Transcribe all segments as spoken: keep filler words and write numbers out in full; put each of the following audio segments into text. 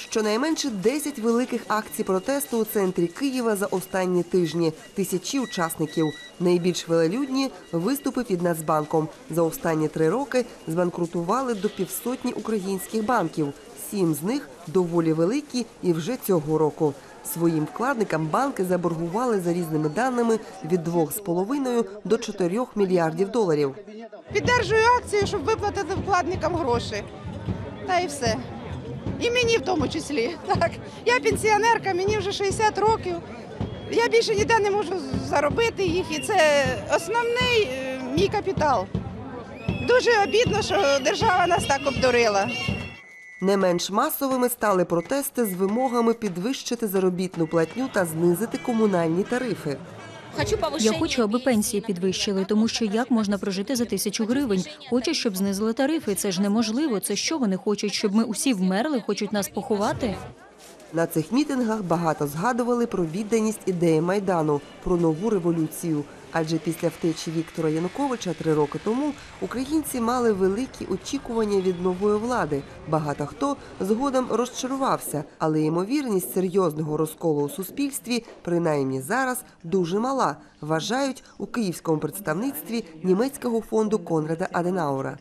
Щонайменше десять великих акцій протесту у центрі Києва за останні тижні. Тисячі учасників. Найбільш велелюдні – виступи під Нацбанком. За останні три роки збанкрутували до півсотні українських банків. Сім з них доволі великі і вже цього року. Своїм вкладникам банки заборгували за різними даними від двох з половиною до чотирьох мільярдів доларів. Підтримую акцію, щоб виплатити вкладникам гроші. Та і все. І мені в тому числі. Так. Я пенсіонерка, мені вже шістдесят років. Я більше ніде не можу заробити їх, і це основний мій капітал. Дуже обідно, що держава нас так обдурила. Не менш масовими стали протести з вимогами підвищити заробітну платню та знизити комунальні тарифи. Я хочу, аби пенсії підвищили, тому що як можна прожити за тисячу гривень? Хочу, щоб знизили тарифи. Це ж неможливо. Це що вони хочуть, щоб ми усі вмерли, хочуть нас поховати? На цих мітингах багато згадували про відданість ідеї Майдану, про нову революцію. Адже після втечі Віктора Януковича три роки тому українці мали великі очікування від нової влади. Багато хто згодом розчарувався, але ймовірність серйозного розколу у суспільстві, принаймні зараз, дуже мала, вважають у київському представництві німецького фонду Конрада Аденауера.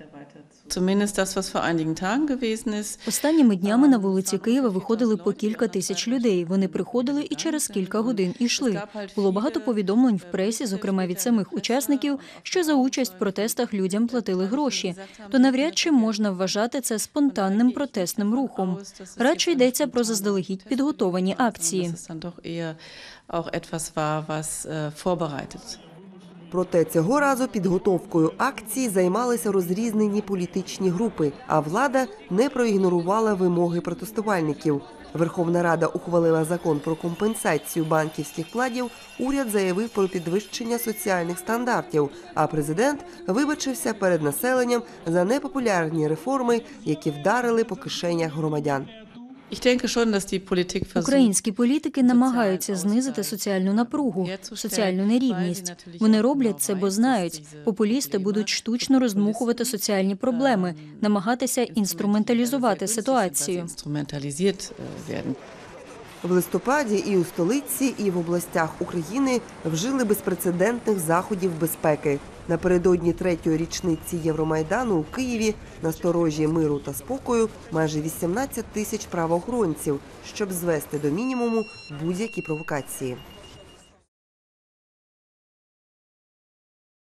Останніми днями на вулиці Києва виходили по кілька тисяч людей. Вони приходили і через кілька годин ішли. Було багато повідомлень в пресі, зокрема від самих учасників, що за участь в протестах людям платили гроші. То навряд чи можна вважати це спонтанним протестним рухом. Радше йдеться про заздалегідь підготовані акції. Проте цього разу підготовкою акції займалися розрізнені політичні групи, а влада не проігнорувала вимоги протестувальників. Верховна Рада ухвалила закон про компенсацію банківських вкладів, уряд заявив про підвищення соціальних стандартів, а президент вибачився перед населенням за непопулярні реформи, які вдарили по кишенях громадян. Українські політики намагаються знизити соціальну напругу, соціальну нерівність. Вони роблять це, бо знають, популісти будуть штучно роздмухувати соціальні проблеми, намагатися інструменталізувати ситуацію. В листопаді і у столиці, і в областях України вжили безпрецедентних заходів безпеки. Напередодні третьої річниці Євромайдану у Києві на сторожі миру та спокою майже вісімнадцять тисяч правоохоронців, щоб звести до мінімуму будь-які провокації.